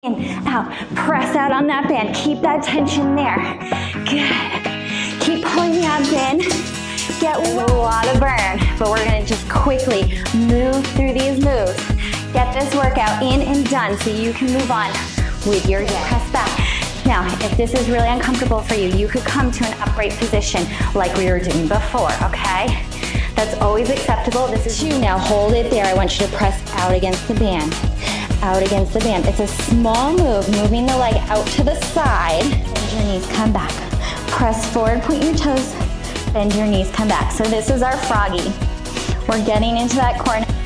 In, out, press out on that band. Keep that tension there. Good. Keep pulling the abs in. Get a lot of burn, but we're gonna just quickly move through these moves. Get this workout in and done so you can move on with your day. Press back. Now, if this is really uncomfortable for you, you could come to an upright position like we were doing before, okay? That's always acceptable. This is 2. Now hold it there. I want you to press out against the band. Out against the band. It's a small move, moving the leg out to the side. Bend your knees, come back. Press forward, point your toes. Bend your knees, come back. So this is our froggy. We're getting into that core.